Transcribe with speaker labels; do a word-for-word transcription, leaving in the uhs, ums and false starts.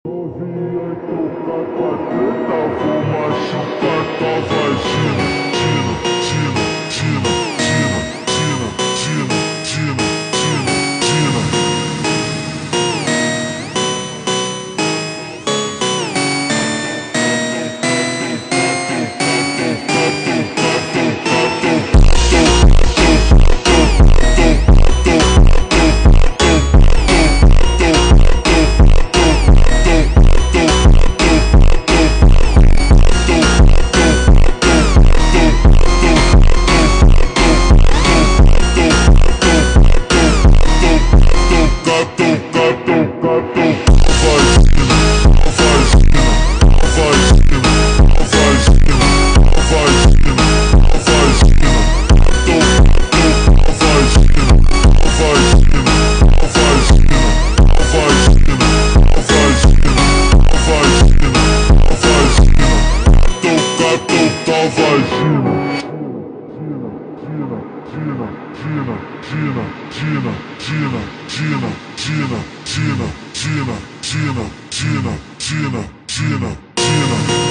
Speaker 1: Novinha, toca tua teta, vou machucar tua vagina. Tina, Tina, Tina, Tina, Tina, Tina, Tina, Tina, Tina. Tina, Tina, Tina, Tina, Tina, Tina, Tina, Tina, Tina, Tina, Tina, Tina, Tina.